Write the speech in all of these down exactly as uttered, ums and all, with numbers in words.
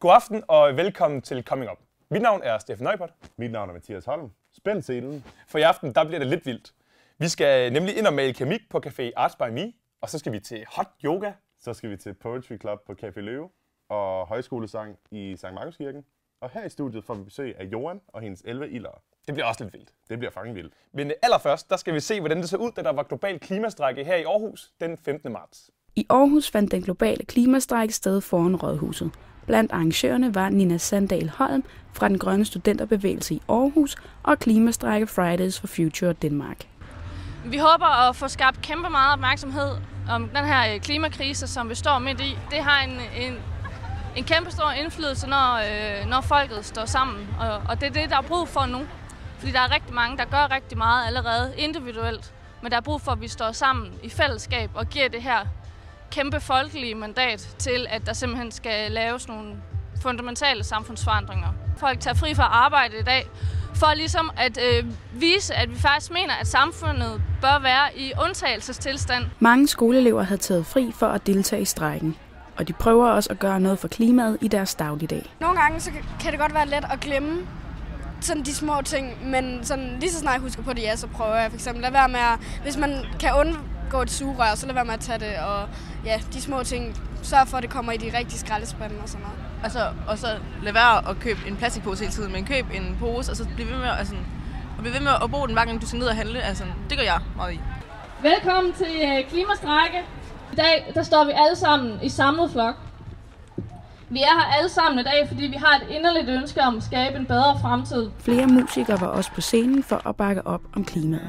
God aften og velkommen til Coming Up. Mit navn er Steffen Neupert. Mit navn er Mathias Holm. Spænd scenen. For i aften der bliver det lidt vildt. Vi skal nemlig ind og male keramik på Café Arts by Me, og så skal vi til hot yoga. Så skal vi til Poetry Club på Café Løve og højskolesang i Sankt Markuskirken. Og her i studiet får vi besøg af Joan og hendes elleve ildere. Det bliver også lidt vildt. Det bliver fucking vildt. Men allerførst, der skal vi se, hvordan det så ud, da der var global klimastrejke her i Aarhus den femtende marts. I Aarhus fandt den globale klimastrejke sted foran Rådhuset. Blandt arrangørerne var Nina Sandahl Holm fra den grønne studenterbevægelse i Aarhus og Klimastrejke Fridays for Future Denmark. Vi håber at få skabt kæmpe meget opmærksomhed om den her klimakrise, som vi står midt i. Det har en, en, en kæmpe stor indflydelse, når, øh, når folket står sammen, og, og det er det, der er brug for nu. Fordi der er rigtig mange, der gør rigtig meget allerede individuelt, men der er brug for, at vi står sammen i fællesskab og giver det her kæmpe folkelige mandat til, at der simpelthen skal laves nogle fundamentale samfundsforandringer. Folk tager fri fra arbejde i dag, for ligesom at øh, vise, at vi faktisk mener, at samfundet bør være i undtagelsestilstand. Mange skoleelever havde taget fri for at deltage i strejken, og de prøver også at gøre noget for klimaet i deres dagligdag. Nogle gange så kan det godt være let at glemme sådan de små ting, men sådan, lige så snart jeg husker på det, ja, så prøver jeg for eksempel lade være med at, hvis man kan undgå et sugerør, så lad være med at tage det, og ja, de små ting, sørg for, at det kommer i de rigtige skraldespande og sådan noget. Altså, og så lad være at købe en plastikpose hele tiden, men køb en pose, og så blive ved med, altså, og blive ved med at bruge den, hver gang du skal ned og handle. Altså, det gør jeg meget i. Velkommen til Klimastrejke. I dag der står vi alle sammen i samlet flok. Vi er her alle sammen i dag, fordi vi har et inderligt ønske om at skabe en bedre fremtid. Flere musikere var også på scenen for at bakke op om klimaet.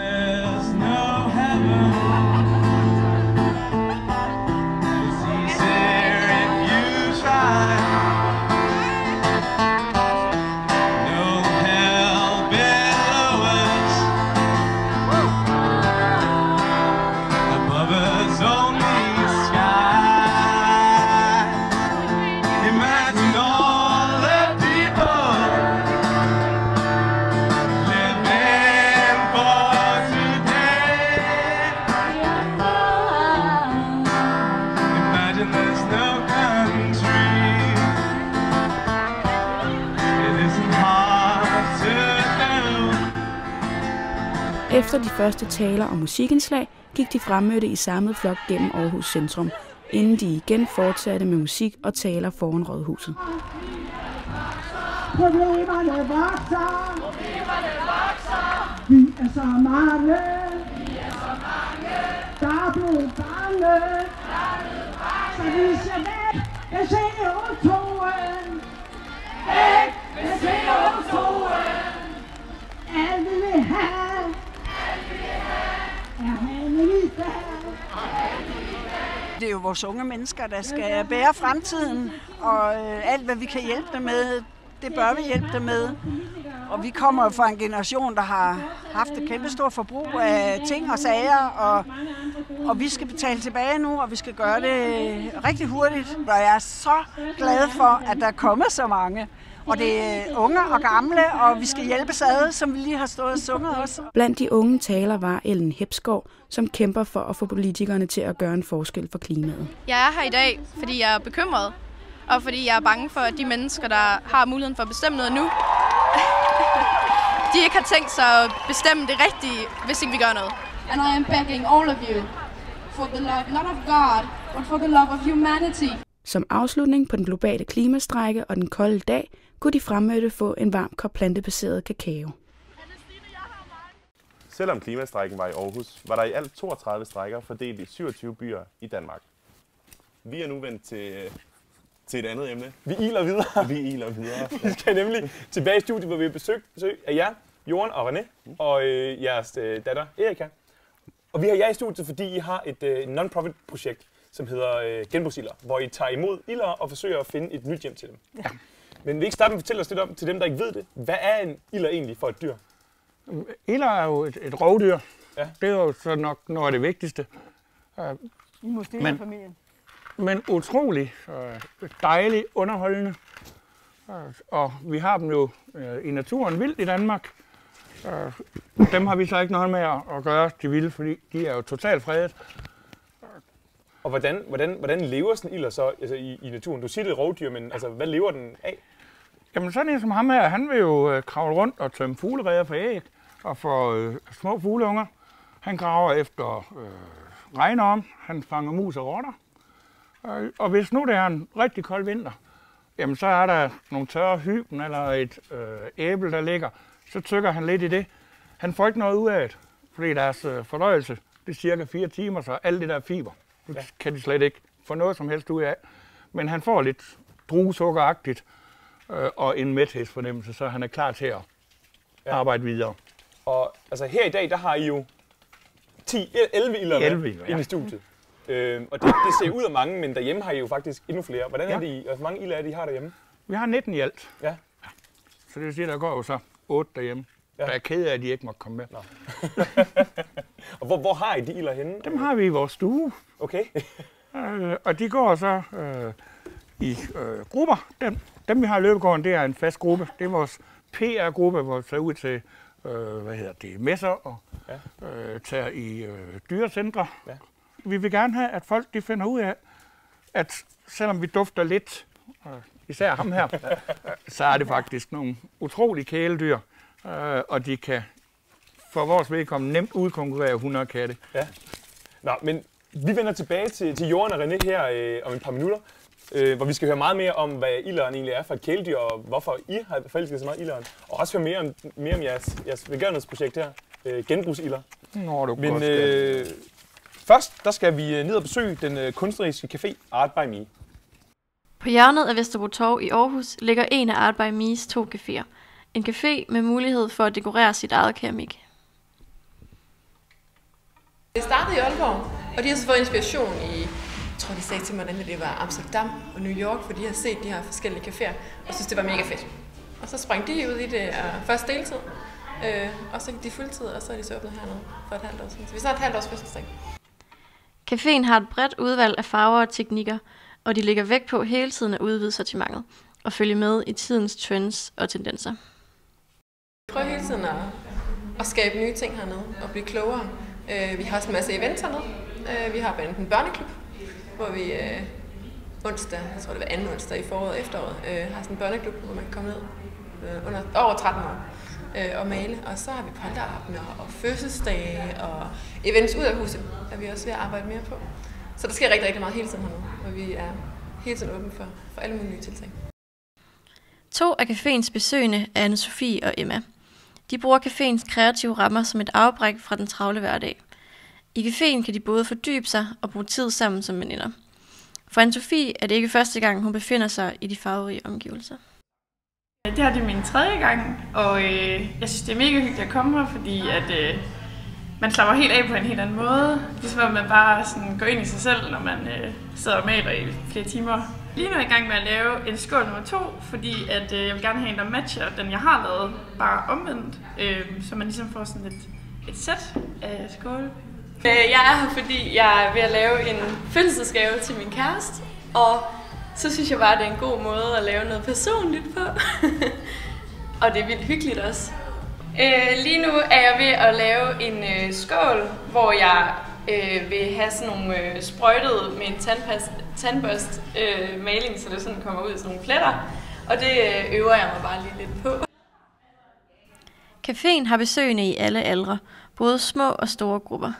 Efter de første taler og musikindslag gik de fremmødte i samlet flok gennem Aarhus centrum, inden de igen fortsatte med musik og taler foran Rådhuset. Problemerne vokser, Problemerne vokser. Vi er så mange, Vi er så mange. Der er blevet bange, Der er blevet bange. Så vi skal væk med C O to'en, Væk med C O to'en. Alt vi vil have Det er jo vores unge mennesker, der skal bære fremtiden, og alt, hvad vi kan hjælpe dem med, det bør vi hjælpe dem med. Og vi kommer fra en generation, der har haft et kæmpe stort forbrug af ting og sager, og, og vi skal betale tilbage nu, og vi skal gøre det rigtig hurtigt. Og jeg er så glad for, at der er kommet så mange. Og det er unge og gamle, og vi skal hjælpes ad, som vi lige har stået og sunget også. Blandt de unge taler var Ellen Hepskov, som kæmper for at få politikerne til at gøre en forskel for klimaet. Jeg er her i dag, fordi jeg er bekymret, og fordi jeg er bange for, at de mennesker, der har muligheden for at bestemme noget nu, de ikke har tænkt sig at bestemme det rigtige, hvis ikke vi gør noget. And I am begging all of you for the love, not of God, but for the love of humanity. Som afslutning på den globale klimastrejke og den kolde dag, kunne de fremmødte få en varm kop plantebaseret kakao. Selvom klimastrejken var i Aarhus, var der i alt toogtredive strejker fordelt i syvogtyve byer i Danmark. Vi er nu vendt til, til et andet emne. Vi iler videre. Vi iler videre. Vi skal nemlig tilbage i studiet, hvor vi har besøgt besøg af jer, Johan og René, og øh, jeres øh, datter Erika. Og vi har jer i studiet, fordi I har et øh, non-profit projekt, som hedder øh, Genbrugsilder, hvor I tager imod ildere og forsøger at finde et nyt hjem til dem. Ja. Men vil I ikke starte med at fortælle os lidt om, til dem, der ikke ved det, hvad er en ilder egentlig for et dyr? Ilder er jo et, et rovdyr. Ja. Det er jo så nok noget af det vigtigste. I måske men, familien. Men utrolig dejligt underholdende. Og vi har dem jo i naturen vildt i Danmark. Dem har vi så ikke noget med at gøre, de vilde, fordi de er jo totalt fredet. Og hvordan, hvordan, hvordan lever sådan en ilder så altså i, i naturen? Du siger det er rovdyr, men altså, hvad lever den af? Jamen sådan en som ham her, han vil jo øh, kravle rundt og tømme fuglereder for æg og for øh, små fugleunger. Han graver efter øh, regnorm, han fanger mus og rotter. Øh, og hvis nu det er en rigtig kold vinter, jamen så er der nogle tørre hyben eller et øh, æble, der ligger. Så tykker han lidt i det. Han får ikke noget ud af det, fordi deres øh, fordøjelse, det er cirka fire timer, så alle det der fiber, det ja. kan de slet ikke få noget som helst ud af. Men han får lidt druesukkeragtigt øh, og en mæthedsfornemmelse, så han er klar til at ja. arbejde videre. Og altså her i dag, der har I jo ti, elleve ilder med ja. inde i studiet. Øh, og det, det ser ud af mange, men derhjemme har I jo faktisk endnu flere. Hvordan ja. er det, hvor mange ilder er det, I har derhjemme? Vi har nitten i alt. Ja. Så det vil sige, der går jo så otte derhjemme. Ja. Jeg er ked af, at de ikke må komme med. Og hvor, hvor har I de ilder henne? Dem har vi i vores stue. Okay. øh, og de går så øh, i øh, grupper. Dem, dem vi har i løbegården, det er en fast gruppe. Det er vores P R-gruppe, hvor vi tager ud til øh, hvad hedder det, messer og ja. øh, tager i øh, dyrecentre. Ja. Vi vil gerne have, at folk de finder ud af, at selvom vi dufter lidt, øh, især ham her, øh, så er det faktisk nogle utrolige kæledyr. Uh, og de kan for vores vedkommende nemt udkonkurrere hundrede katte. Ja. Nå, men vi vender tilbage til, til Jorden og René her øh, om et par minutter, øh, hvor vi skal høre meget mere om, hvad ilderen egentlig er for et kæledyr, og hvorfor I har forelsket så meget ilderen. Og også høre mere om, mere om jeres, jeres velgørenhedsprojekt her, øh, genbrugsilder. Nå, du men øh, først der skal vi ned og besøge den øh, kunstneriske café Art by Me. På hjørnet af Vesterbro Torv i Aarhus ligger en af Art by Me's to caféer. En café med mulighed for at dekorere sit eget keramik. Det startede i Aalborg, og de har så fået inspiration i, jeg tror de sagde til mig, at det var Amsterdam og New York, for de har set de her forskellige caféer, og synes det var mega fedt. Og så sprang de ud i det uh, først deltid, øh, og så gik de fuldtid, og så er de så åbnet hernede for et halvt år siden. Så vi snart et halvt års fødselsdag. Caféen har et bredt udvalg af farver og teknikker, og de lægger vægt på hele tiden at udvide sortimentet og følge med i tidens trends og tendenser. Vi prøver hele tiden at, at skabe nye ting hernede og blive klogere. Uh, vi har også en masse events hernede. Uh, vi har blandt andet en børneklub, hvor vi uh, onsdag, jeg tror det var anden onsdag i foråret og efteråret, uh, har sådan en børneklub, hvor man kan komme ned uh, under over tretten år uh, og male. Og så har vi polteraftener og fødselsdage og events ud af huset, er vi også ved at arbejde mere på. Så der sker rigtig, rigtig meget hele tiden hernede, og vi er hele tiden åbne for, for alle mulige nye tiltag. To af caféens besøgende er Anne-Sophie og Emma. De bruger caféens kreative rammer som et afbræk fra den travle hverdag. I caféen kan de både fordybe sig og bruge tid sammen som veninder. For Anne-Sophie er det ikke første gang, hun befinder sig i de farverige omgivelser. Det her det er min tredje gang, og øh, jeg synes, det er mega hyggeligt at komme her, fordi at, øh, man slapper helt af på en helt anden måde. Ligesom at man bare sådan går ind i sig selv, når man øh, sidder og maler i flere timer. Lige nu er jeg i gang med at lave en skål nummer to, fordi at, øh, jeg vil gerne have en, der matcher den, jeg har lavet, bare omvendt. Øh, så man ligesom får sådan et, et sæt af skåle. Jeg er her, fordi jeg er ved at lave en fødselsdagsgave til min kæreste, og så synes jeg bare, det er en god måde at lave noget personligt på. Og det er vildt hyggeligt også. Øh, lige nu er jeg ved at lave en øh, skål, hvor jeg øh, vil have sådan nogle øh, sprøjtede med en tandpast, tandbørst øh, maling, så det sådan kommer ud i sådan nogle pletter. Og det øh, øver jeg mig bare lige lidt på. Caféen har besøgende i alle aldre, både små og store grupper.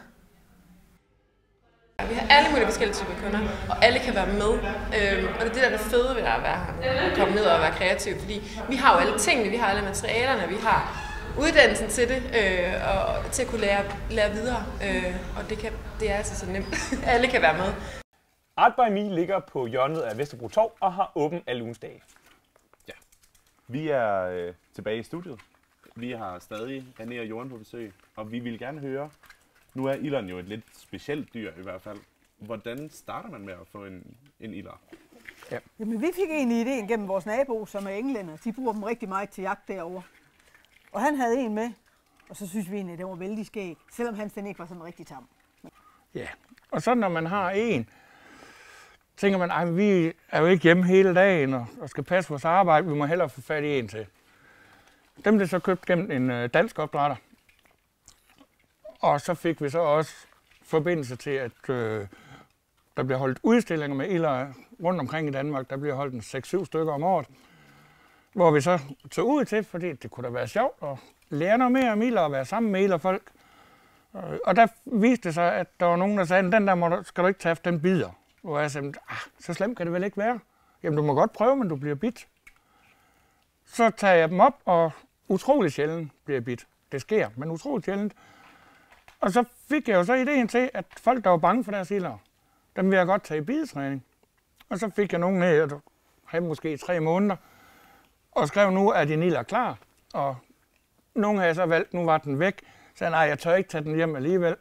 Vi har alle mulige forskellige typer kunder, og alle kan være med. Øhm, og det er det, der er det fede ved at være her, at komme ned og være kreativ, fordi vi har jo alle tingene, vi har alle materialerne, vi har uddannelsen til det, øh, og til at kunne lære, lære videre, øh, og det, kan, det er altså så nemt. Alle kan være med. Art by Me ligger på hjørnet af Vesterbro Torv og har åben alle ugens dage. Ja. Vi er øh, tilbage i studiet. Vi har stadig René og Jorden på besøg, og vi vil gerne høre, nu er ilderen jo et lidt specielt dyr i hvert fald. Hvordan starter man med at få en, en ilder? Ja. Jamen, vi fik egentlig idéen gennem vores nabo, som er englænder. De bruger dem rigtig meget til jagt derovre. Og han havde en med, og så synes vi egentlig, at det var vældig skæg, selvom hans den ikke var sådan rigtig tam. Ja, og så når man har en, tænker man, at vi er jo ikke hjemme hele dagen og, og skal passe vores arbejde, vi må hellere få fat i en til. Dem blev så købt gennem en øh, dansk opdrætter. Og så fik vi så også forbindelse til at øh, der bliver holdt udstillinger med ilder rundt omkring i Danmark. Der bliver holdt en seks syv stykker om året, hvor vi så tog ud til, fordi det kunne da være sjovt at lære noget mere om ilder og være sammen med ilderfolk. Og der viste det sig, at der var nogen, der sagde, den der må du, skal du ikke tage, den bider. Og jeg sagde, ah, så slemt kan det vel ikke være? Jamen, du må godt prøve, men du bliver bidt. Så tager jeg dem op, og utrolig sjældent bliver jeg bidt. Det sker, men utrolig sjældent. Og så fik jeg jo så ideen til, at folk, der var bange for deres ilder, dem vil jeg godt tage i bidetræning. Og så fik jeg nogen ned, der havde måske tre måneder, og skrev nu, at din ilder er klar. Og nogen havde så valgt, nu var den væk. Så sagde, nej, jeg tør ikke tage den hjem alligevel.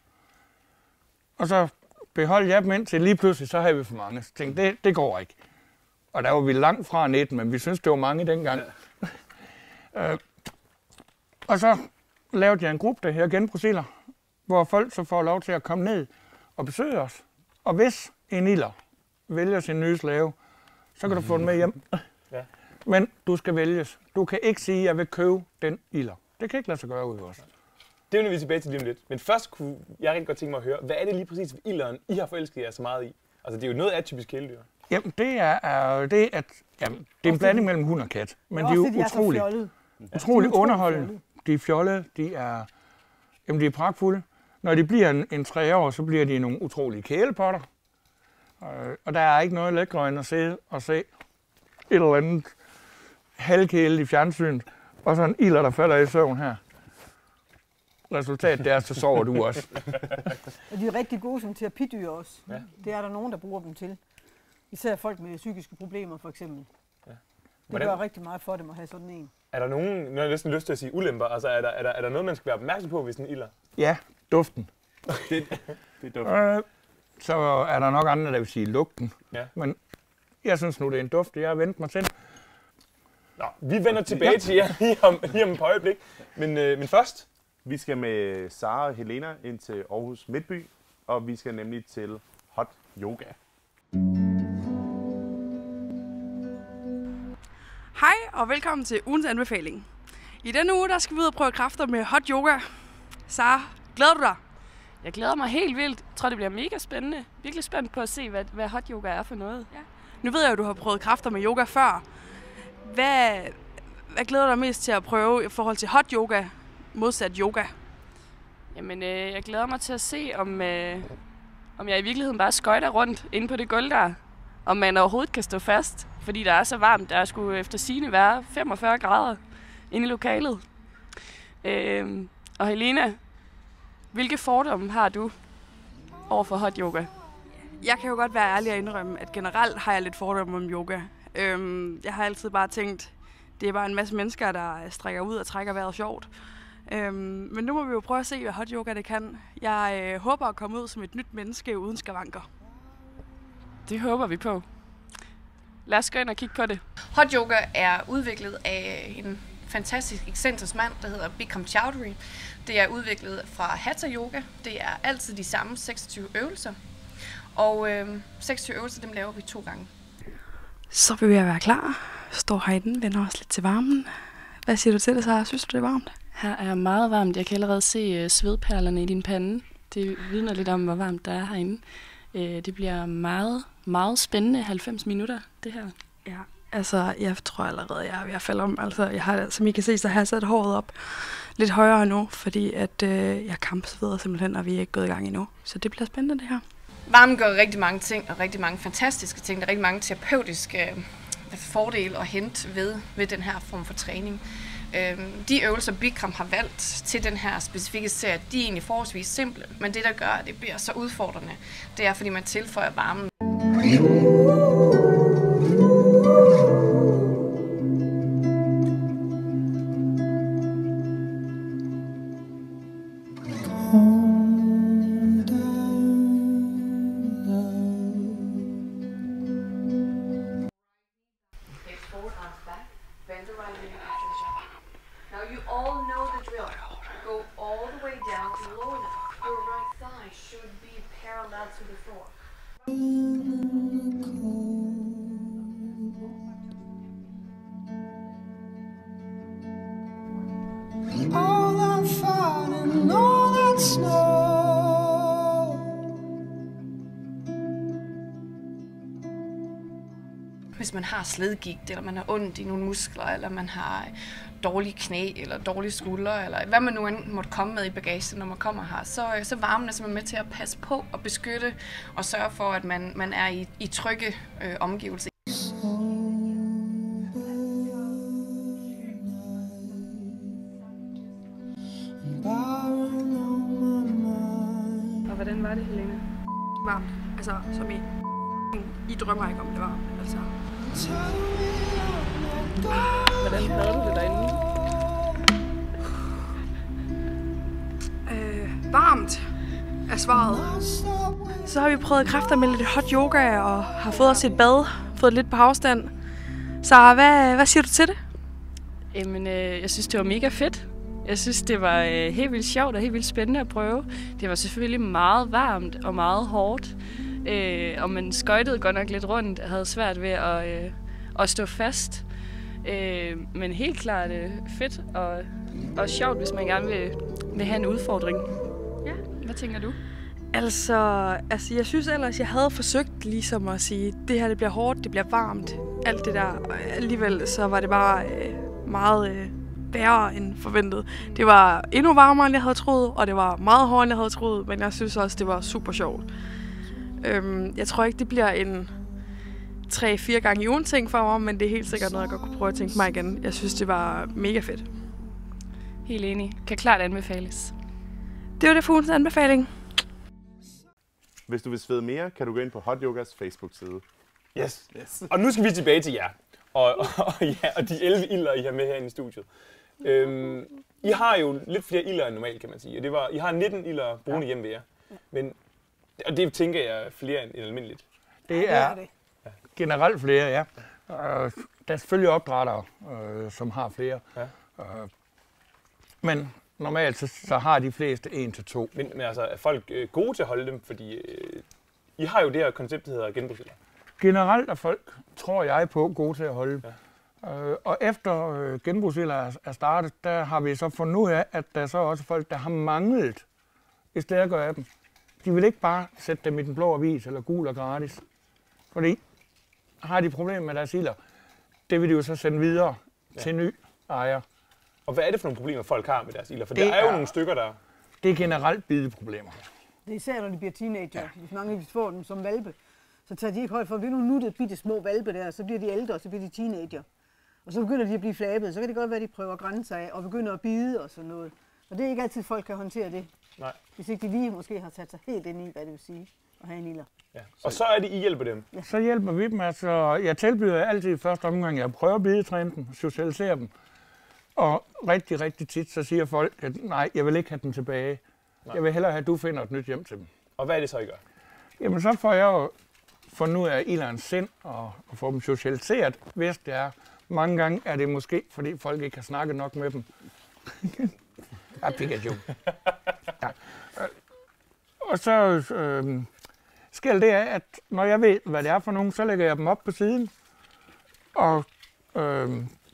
Og så beholdt jeg dem ind til lige pludselig, så havde vi for mange. Så tænkte, det, det går ikke. Og der var vi langt fra nitten, men vi synes det var mange dengang. Ja. øh, og så lavede jeg en gruppe, der her Genbrugsiller, hvor folk så får lov til at komme ned og besøge os. Og hvis en ilder vælger sin nye slave, så kan du få den med hjem. Ja. Men du skal vælges. Du kan ikke sige, at jeg vil købe den ilder. Det kan ikke lade sig gøre ud af os. Det vender vi tilbage til lige om lidt. Men først kunne jeg rigtig godt tænke mig at høre, hvad er det lige præcis ved ilderen, I har forelsket jer så meget i? Altså, det er jo noget atypisk kæledyr. Jamen, det er, er det, at jamen, det er en blanding mellem hund og kat. Men de er jo de utrolig, er utrolig underholdende. De er fjollede, de er, jamen, de er pragtfulde. Når de bliver en, en tre år, så bliver de nogle utrolige kælepotter. Og der er ikke noget lækre end at sidde og se et eller andet halvkæle i fjernsynet, og så en ilder, der falder i søvn her. Resultatet er, så sover du også. Og de er rigtig gode som terapidyr også. Ja. Det er der nogen, der bruger dem til. Især folk med psykiske problemer, for eksempel. Ja. Det gør rigtig meget for dem at have sådan en. Er der nogen, nu har jeg næsten lyst til at sige ulemper, altså er der, er der, er der noget, man skal være opmærksom på, hvis en ilder? Ja, duften. det, det er duften. Øh, så er der nok andre, der vil sige lugten. Ja. Men jeg synes nu, det er en duft, jeg har vendt mig til. Nå, vi vender tilbage ja. til jer lige om, lige om et par øjeblik. Men, øh, men først... Vi skal med Sara og Helena ind til Aarhus Midtby, og vi skal nemlig til hot yoga. Hej og velkommen til ugens anbefaling. I denne uge der skal vi ud og prøve kræfter med hot yoga. Sara, glæder du dig? Jeg glæder mig helt vildt. Jeg tror, det bliver mega spændende. Virkelig spændt på at se, hvad, hvad hot yoga er for noget. Ja. Nu ved jeg jo, at du har prøvet kræfter med yoga før. Hvad, hvad glæder du dig mest til at prøve i forhold til hot yoga modsat yoga? Jamen, øh, jeg glæder mig til at se, om, øh, om jeg i virkeligheden bare skøjter rundt inde på det gulv der. Om man overhovedet kan stå fast, fordi der er så varmt. Der skulle efter sigende være femogfyrre grader inde i lokalet. Øh, og Helena, hvilke fordomme har du over for hot yoga? Jeg kan jo godt være ærlig og indrømme, at generelt har jeg lidt fordomme om yoga. Øhm, jeg har altid bare tænkt, det er bare en masse mennesker, der strækker ud og trækker vejret sjovt. Øhm, men nu må vi jo prøve at se, hvad hot yoga det kan. Jeg øh, håber at komme ud som et nyt menneske uden skavanker. Det håber vi på. Lad os gå ind og kigge på det. Hot yoga er udviklet af en fantastisk excentrisk mand, der hedder Bikram Choudhury. Det er udviklet fra Hatha yoga. Det er altid de samme seksogtyve øvelser. Og øh, seksogtyve øvelser, dem laver vi to gange. Så vil jeg være klar. Står herinde, vender os lidt til varmen. Hvad siger du til det, så? Synes du, det er varmt? Her er meget varmt. Jeg kan allerede se uh, svedperlerne i din pande. Det vidner lidt om, hvor varmt der er herinde. Uh, det bliver meget, meget spændende halvfems minutter, det her. Ja, altså jeg tror allerede, jeg er ved at falde om. Altså, jeg har, som I kan se, så har jeg sat håret op lidt højere nu, fordi at, uh, jeg kampsveder simpelthen, og vi er ikke gået i gang endnu. Så det bliver spændende, det her. Varmen gør rigtig mange ting, og rigtig mange fantastiske ting. Der er rigtig mange terapeutiske øh, fordele at hente ved, ved den her form for træning. Øhm, de øvelser, Bikram har valgt til den her specifikke serie, de er egentlig forholdsvis simple, men det, der gør, at det bliver så udfordrende, det er, fordi man tilføjer varmen. All that fun and all that snow, hvis man har slidgigt, eller man har ondt i nogle muskler, eller man har dårlige knæ, eller dårlige skuldre, eller hvad man nu end måtte komme med i bagagen, når man kommer her, så, så varmen er simpelthen med til at passe på og beskytte, og sørge for, at man, man er i, i trygge øh, omgivelser. Og hvordan var det, Helena? Varmt. Altså, som i, i drømmer ikke om det var. Altså. Hvordan havde du det derinde? Øh, varmt er svaret. Så har vi prøvet kræfter med lidt hot yoga og har fået os et bad, fået lidt på afstand. Så hvad, hvad siger du til det? Jamen, øh, jeg synes, det var mega fedt. Jeg synes, det var øh, helt vildt sjovt og helt vildt spændende at prøve. Det var selvfølgelig meget varmt og meget hårdt. Øh, og man skøjtede godt nok lidt rundt og havde svært ved at, øh, at stå fast. Øh, men helt klart øh, fedt og, og sjovt, hvis man gerne vil, vil have en udfordring. Ja, hvad tænker du? Altså, altså, jeg synes ellers, jeg havde forsøgt ligesom at sige, det her det bliver hårdt, det bliver varmt, alt det der. Og alligevel så var det bare øh, meget øh, værre end forventet. Det var endnu varmere, end jeg havde troet, og det var meget hårdere, end jeg havde troet, men jeg synes også, det var super sjovt. Øhm, jeg tror ikke, det bliver en tre-fire gange i ugen ting for mig, men det er helt sikkert noget, jeg godt kunne prøve at tænke mig igen. Jeg synes, det var mega fedt. Helt enig. Kan klart anbefales. Det var det for ugens anbefaling. Hvis du vil svede mere, kan du gå ind på Hot Yogas Facebook-side. Yes. yes. Og nu skal vi tilbage til jer. Og, og, og, ja, og de elleve ilder, I har med herinde i studiet. Øhm, I har jo lidt flere ilder end normalt, kan man sige. Og det var, I har nitten ilder boende ja. hjemme ved jer. Men, og det tænker jeg flere end almindeligt. Det er generelt flere, ja. Uh, der er selvfølgelig opdrættere, uh, som har flere. Ja. Uh, men normalt så, så har de fleste en til to. Men, men altså, er folk øh, gode til at holde dem? Fordi øh, I har jo det her koncept, der hedder genbrugsilder. Generelt er folk, tror jeg på, gode til at holde. Ja. Uh, og efter uh, genbrugsilder er startet, der har vi så fundet ud af, at der er så også folk, der har manglet et stærkere af dem. De vil ikke bare sætte dem i den blå avis eller gul og gratis. Fordi har de problemer med deres ilder, det vil de jo så sende videre ja. til ny ejer. Og hvad er det for nogle problemer, folk har med deres ilder? For det der er jo er, nogle stykker, der... Det er generelt bideproblemer. Det er især, når de bliver teenager. Ja. Hvis mange får dem som valpe, så tager de ikke højt for, at vi nu nuttede bitte små valpe der, så bliver de ældre, og så bliver de teenager. Og så begynder de at blive flabede. Så kan det godt være, at de prøver at grænse af og begynder at bide og sådan noget. Og det er ikke altid, folk kan håndtere det. Nej. Hvis ikke de lige måske har sat sig helt ind i, hvad det vil sige at have en ilder. Ja. Og så er det, I hjælper dem? Ja. Så hjælper vi dem. Altså, jeg tilbyder altid i første omgang, jeg prøver at bidetræne dem, socialisere dem. Og rigtig, rigtig tit, så siger folk, at nej, jeg vil ikke have den tilbage. Nej. Jeg vil hellere have, at du finder et nyt hjem til dem. Og hvad er det så, I gør? Jamen, så får jeg jo fundet ud af ilderens sind og, og få dem socialiseret, hvis det er. Mange gange er det måske, fordi folk ikke har snakket nok med dem. Ja, Pikachu. Ja. Og så øh, sker det af, at når jeg ved, hvad det er for nogen, så lægger jeg dem op på siden. Og øh,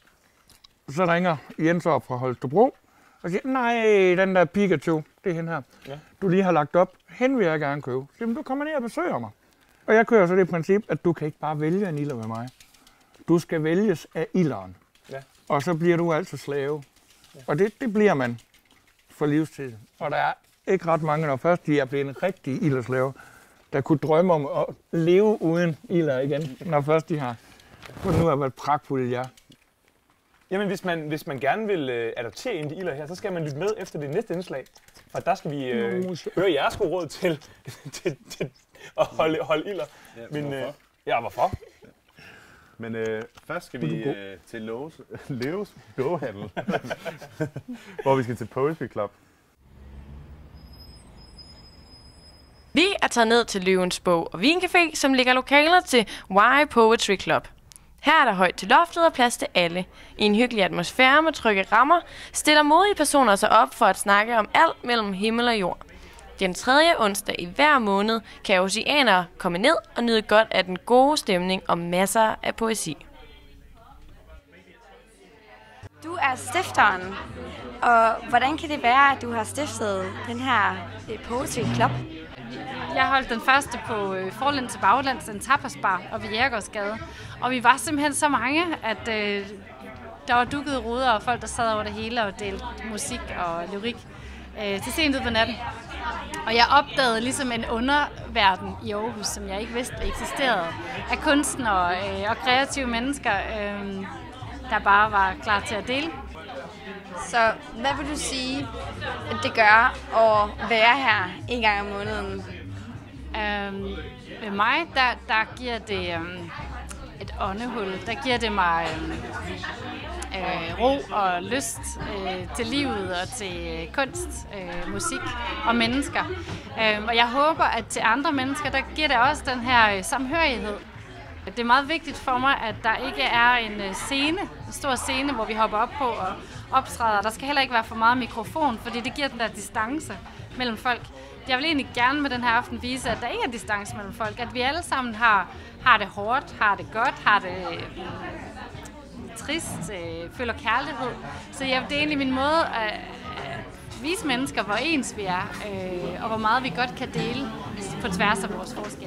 så ringer Jens op fra Holstebro og siger, nej, den der Pikachu, det er hende her, ja. du lige har lagt op, hende vil jeg gerne købe. Så du kommer ned og besøger mig. Og jeg kører så det princip, at du kan ikke bare vælge en ilder med mig. Du skal vælges af ilderen. Ja. Og så bliver du altså slave. Ja. Og det, det bliver man for livstid. Og der er ikke ret mange, når først de er blevet en rigtig ilderslave, der kunne drømme om at leve uden ilder igen, når først de har fundet ud af, hvad pragtfuldt jeg er. Jamen, hvis man, hvis man gerne vil øh, adoptere en af de ilder her, så skal man lytte med efter det næste indslag. For der skal vi øh, høre jeres gode råd til, til, til at holde, holde ilder. Ja, Men, hvorfor? Øh, ja, hvorfor? Men øh, først skal vi øh, til Leos, Leos boghandel, hvor vi skal til Poetry Club. Vi er taget ned til Løvens Bog og Vincafé, som ligger lokaler til Y Poetry Club. Her er der højt til loftet og plads til alle. I en hyggelig atmosfære med trygge rammer stiller modige personer sig op for at snakke om alt mellem himmel og jord. Den tredje onsdag i hver måned kan oceanere komme ned og nyde godt af den gode stemning og masser af poesi. Du er stifteren, og hvordan kan det være, at du har stiftet den her Poetry Club? jeg holdt den første på øh, Forland til Baglands, en tapasbar oppe i Jægergårdsgade. Og vi var simpelthen så mange, at øh, der var dukkede ruder og folk, der sad over det hele og delte musik og lyrik øh, til sent ud på natten. Og jeg opdagede ligesom en underverden i Aarhus, som jeg ikke vidste eksisterede, af kunstnere øh, og kreative mennesker, øh, der bare var klar til at dele. Så hvad vil du sige, at det gør at være her en gang om måneden? Øhm, ved mig, der, der giver det øhm, et åndehul. Der giver det mig øhm, øh, ro og lyst øh, til livet og til øh, kunst, øh, musik og mennesker. Øhm, og jeg håber, at til andre mennesker, der giver det også den her øh, samhørighed. Det er meget vigtigt for mig, at der ikke er en øh, scene, en stor scene, hvor vi hopper op på og optræder. Der skal heller ikke være for meget mikrofon, fordi det giver den der distance mellem folk. Jeg vil egentlig gerne med den her aften vise, at der ikke er distance mellem folk. At vi alle sammen har, har det hårdt, har det godt, har det øh, trist, øh, føler kærlighed. Så ja, det er egentlig min måde at, at vise mennesker, hvor ens vi er, øh, og hvor meget vi godt kan dele på tværs af vores forskelle.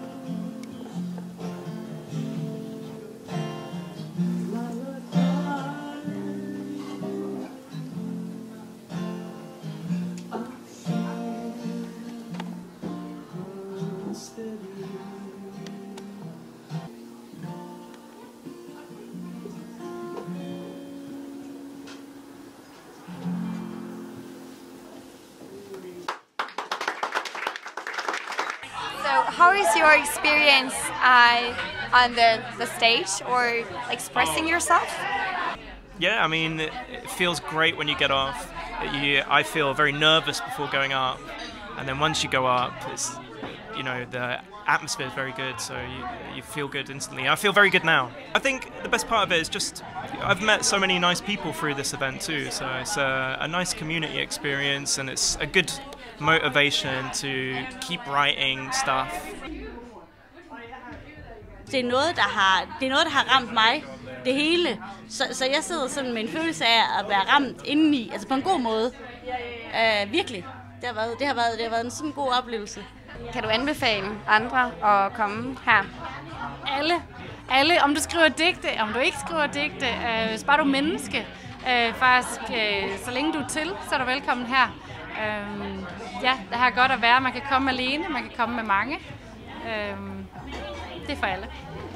How is your experience uh, on the, the stage or expressing yourself? Yeah, I mean, it, it feels great when you get off. You, I feel very nervous before going up, and then once you go up, it's, you know, the atmosphere is very good, so you, you feel good instantly. I feel very good now. I think the best part of it is just, I've met so many nice people through this event too, so it's a, a nice community experience, and it's a good motivation to keep writing stuff. Det er noget, der har, det er noget, der har ramt mig, det hele. Så, så jeg sidder sådan med en følelse af at være ramt indeni, altså på en god måde. Uh, virkelig. Det har været, det har været, det har været en sådan god oplevelse. Kan du anbefale andre at komme her? Alle. Alle. Om du skriver digte, om du ikke skriver digte, øh, hvis bare du er menneske, øh, faktisk, øh, så længe du er til, så er du velkommen her. Øh, ja, det her er godt at være. Man kan komme alene, man kan komme med mange. Øh, det er for alle.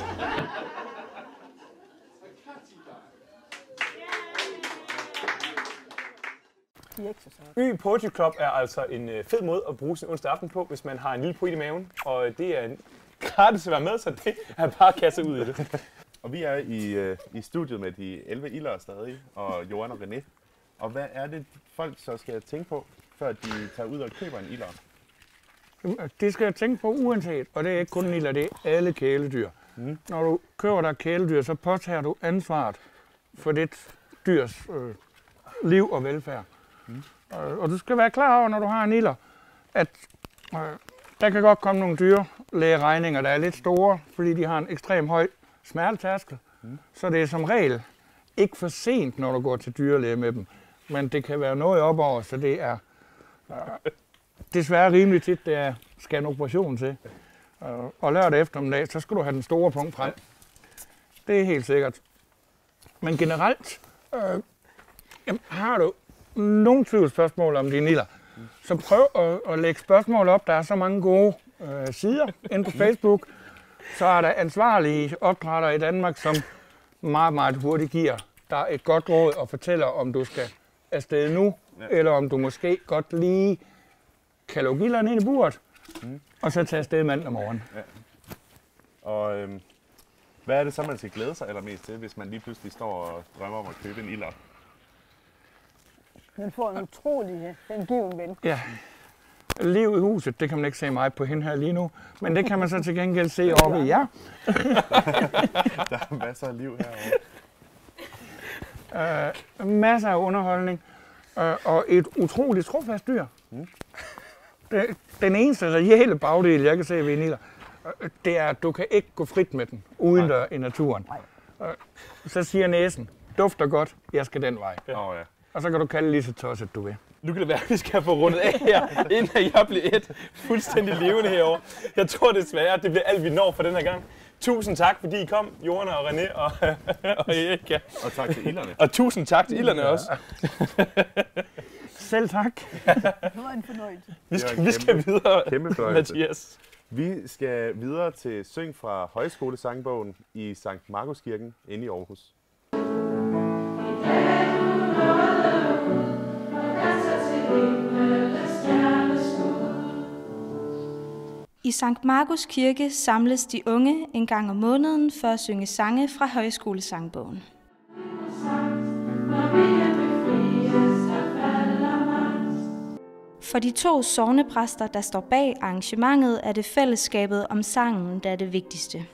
Y Poetry Club er altså en øh, fed måde at bruge sin onsdag aften på, hvis man har en lille poet i maven. Og det er gratis at være med, så det er bare at kaste ud i det. Og vi er i, øh, i studiet med de elleve ildere stadig, og Johan og René. Og hvad er det, folk så skal tænke på, før de tager ud og køber en ilder? Det skal jeg tænke på uanset, og det er ikke kun en ilder, det er alle kæledyr. Mm. Når du køber dig kæledyr, så påtager du ansvaret for dit dyrs øh, liv og velfærd. Mm. Og, og du skal være klar over, når du har en ilder, at øh, der kan godt komme nogle dyrlægeregninger, der er lidt store, fordi de har en ekstrem høj smertetærskel. Mm. Så det er som regel ikke for sent, når du går til dyrlæge med dem. Men det kan være noget op over, så det er øh, desværre rimelig tit, det er, skal en operation til. Øh, og lørdag eftermiddag, så skal du have den store punkt frem. Det er helt sikkert. Men generelt, øh, jamen, har du nogle tvivlsspørgsmål om dine ilder, så prøv at, at lægge spørgsmål op. Der er så mange gode øh, sider inde på Facebook. Så er der ansvarlige opdrættere i Danmark, som meget, meget hurtigt giver dig et godt råd og fortæller, om du skal afsted nu, ja. Eller om du måske godt lige kan lukke ilderen ind i buret, mm. og så tage afsted mandag om morgenen. Ja. Og øhm, hvad er det så, man skal glæde sig allermest til, hvis man lige pludselig står og drømmer om at købe en ilder? Man får en utrolig hengiven ven. Ja. Liv i huset, det kan man ikke se meget på hende her lige nu, men det kan man så til gengæld se oppe i jer. Der er masser af liv herovre. Uh, masser af underholdning uh, og et utroligt trofast dyr. Mm. Det, den eneste reelle bagdel, jeg kan se ved en ilder, uh, det er, at du kan ikke gå frit med den uden der i naturen. Uh, så siger næsen, dufter godt, jeg skal den vej. Ja. Oh, ja. Og så kan du kalde lige så tosset, du vil. Nu kan det være, at vi skal få rundet af her, inden jeg bliver et fuldstændig levende herovre. Jeg tror desværre, at det bliver alt, vi når for den her gang. Tusind tak, fordi I kom, Johan og René og, og Erika. Og tak til Ilerne. Og tusind tak til Ilerne også. Selv tak. Det var en fornøjelse. Vi skal, vi skal videre, kæmpe Mathias. Vi skal videre til Syng fra Højskolesangbogen i Sankt Markuskirken inde i Aarhus. I Sankt Markus Kirke samles de unge en gang om måneden for at synge sange fra Højskolesangbogen. For de to sognepræster, der står bag arrangementet, er det fællesskabet om sangen, der er det vigtigste.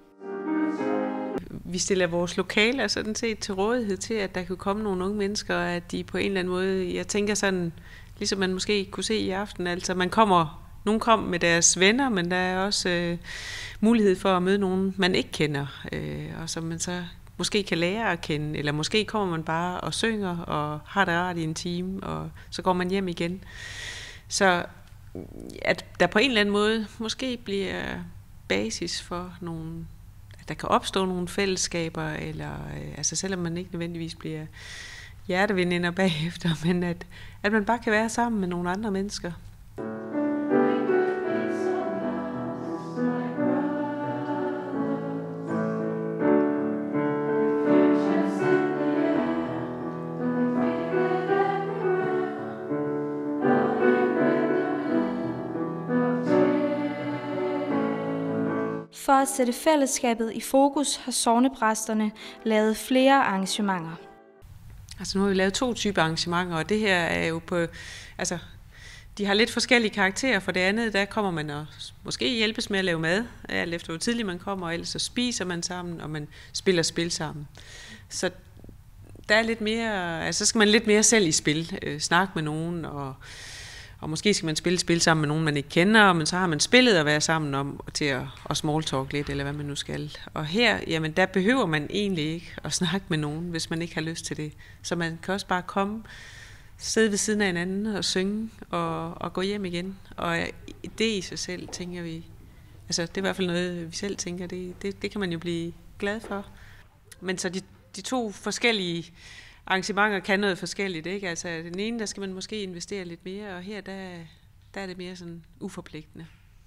Vi stiller vores lokaler sådan set til rådighed til, at der kan komme nogle unge mennesker, og at de på en eller anden måde, jeg tænker sådan, ligesom man måske kunne se i aften, altså man kommer, nogen kommer med deres venner, men der er også øh, mulighed for at møde nogen, man ikke kender, øh, og som man så måske kan lære at kende, eller måske kommer man bare og synger og har det rart i en time, og så går man hjem igen. Så at der på en eller anden måde måske bliver basis for nogle, at der kan opstå nogle fællesskaber, eller øh, altså selvom man ikke nødvendigvis bliver hjerteveninder bagefter, men at, at man bare kan være sammen med nogle andre mennesker. For at sætte fællesskabet i fokus har sognepræsterne lavet flere arrangementer. Altså nu har vi lavet to typer arrangementer, og det her er jo på, altså de har lidt forskellige karakterer. For det andet, der kommer man og måske hjælpes med at lave mad, alt efter hvor tidligt man kommer, og ellers så spiser man sammen, og man spiller spil sammen. Så der er lidt mere, altså så skal man lidt mere selv i spil, øh, snakke med nogen, og Og måske skal man spille spil sammen med nogen, man ikke kender, men så har man spillet at være sammen om til at, at small talk lidt, eller hvad man nu skal. Og her, jamen der behøver man egentlig ikke at snakke med nogen, hvis man ikke har lyst til det. Så man kan også bare komme, sidde ved siden af hinanden og synge og, og gå hjem igen. Og det i sig selv, tænker vi, altså det er i hvert fald noget, vi selv tænker, det, det, det kan man jo blive glad for. Men så de, de to forskellige arrangementer kan noget forskelligt, ikke? Altså den ene, der skal man måske investere lidt mere, og her, der, der er det mere sådan uforpligtende.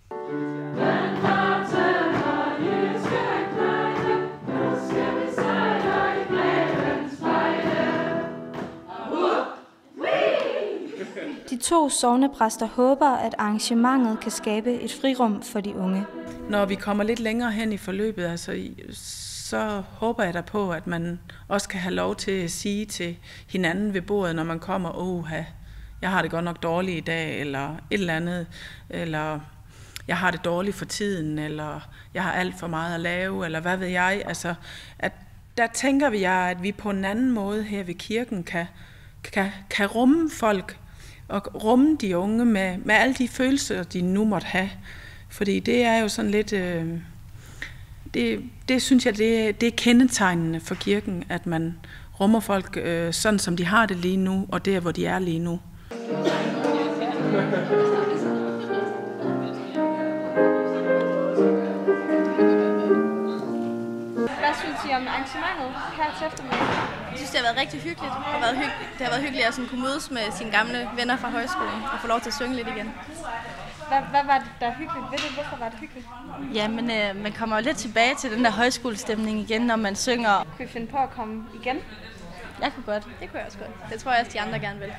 De to sognepræster håber, at arrangementet kan skabe et frirum for de unge. Når vi kommer lidt længere hen i forløbet, altså, så håber jeg da på, at man også kan have lov til at sige til hinanden ved bordet, når man kommer, åh, jeg har det godt nok dårligt i dag, eller et eller andet, eller jeg har det dårligt for tiden, eller jeg har alt for meget at lave, eller hvad ved jeg. Altså, at der tænker vi, at vi på en anden måde her ved kirken kan, kan, kan rumme folk, og rumme de unge med, med alle de følelser, de nu måtte have. Fordi det er jo sådan lidt, øh, det, det synes jeg, det, det er kendetegnende for kirken, at man rummer folk øh, sådan, som de har det lige nu, og der, hvor de er lige nu. Hvad synes I om arrangementet her til eftermiddag? Jeg synes, det har været rigtig hyggeligt. Det har været hyggeligt, det har været hyggeligt at sådan kunne mødes med sine gamle venner fra højskolen og få lov til at synge lidt igen. Hvad, hvad var det, der er hyggeligt ved det? Hvorfor var det hyggeligt? Ja, men øh, man kommer jo lidt tilbage til den der højskolestemning igen, når man synger. Kunne I finde på at komme igen? Jeg kunne godt. Det kunne jeg også godt. Det tror jeg også, de andre gerne vil.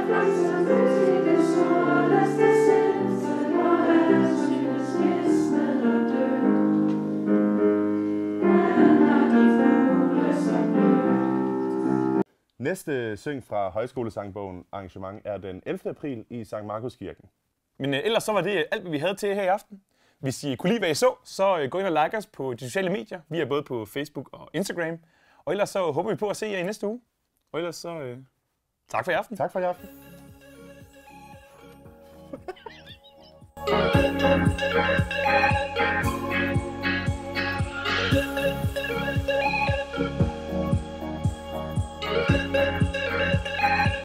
Næste Syng fra Højskolesangbogen arrangement er den ellevte april i Sankt Markuskirken. Men øh, ellers så var det alt, hvad vi havde til her i aften. Hvis I kunne lide, hvad I så, så øh, gå ind og like os på de sociale medier. Vi er både på Facebook og Instagram. Og ellers så håber vi på at se jer i næste uge. Og ellers så øh, tak for i aften. Tak for i aften. Thank you.